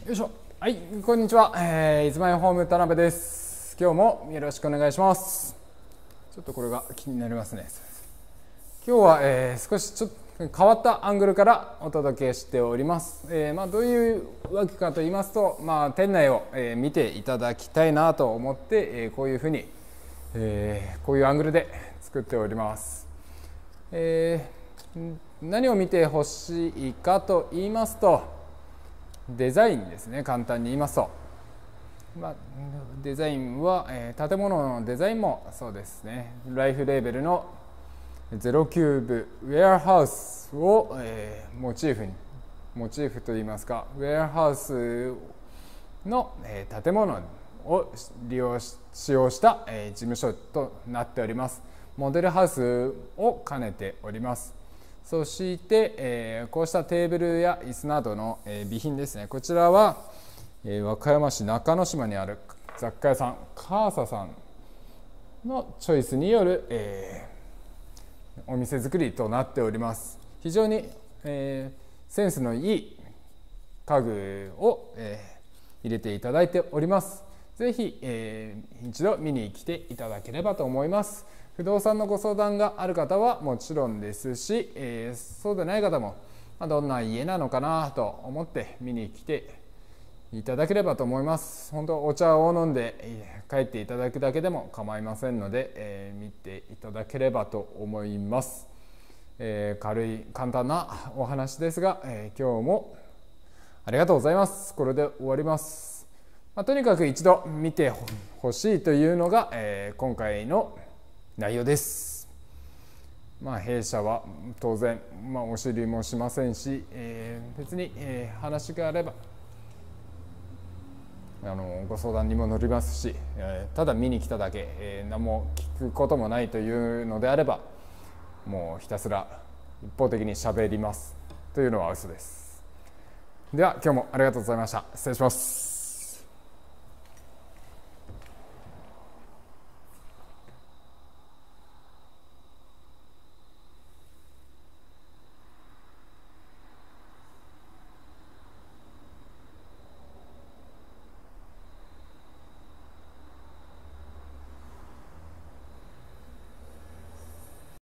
よいしょ。はい、こんにちは。いつまいホーム田辺です。今日もよろしくお願いします。ちょっとこれが気になりますね。今日は、少しちょっと変わったアングルからお届けしております。どういうわけかと言いますと、店内を、見ていただきたいなと思って、こういうふうに、こういうアングルで作っております。何を見てほしいかと言いますと、デザインですね。簡単に言いますと、デザインは、建物のデザインもそうですね。ライフレーベルのゼロキューブウェアハウスを、モチーフといいますか、ウェアハウスの、建物を使用した、事務所となっております。モデルハウスを兼ねております。そして、こうしたテーブルや椅子などの、備品ですね。こちらは、和歌山市中之島にある雑貨屋さんカーサさんのチョイスによる、お店作りとなっております。非常に、センスのいい家具を、入れていただいております。ぜひ、一度見に来ていただければと思います。不動産のご相談がある方はもちろんですし、そうでない方も、どんな家なのかなと思って見に来ていただければと思います。本当お茶を飲んで帰っていただくだけでも構いませんので、見ていただければと思います。簡単なお話ですが、今日もありがとうございます。これで終わります。とにかく一度見てほしいというのが、今回の内容です。弊社は当然、お知りもしませんし、別に、話があればご相談にも乗りますし、ただ見に来ただけ、何も聞くこともないというのであれば、もうひたすら一方的に喋りますというのは嘘です。では今日もありがとうございました。失礼します。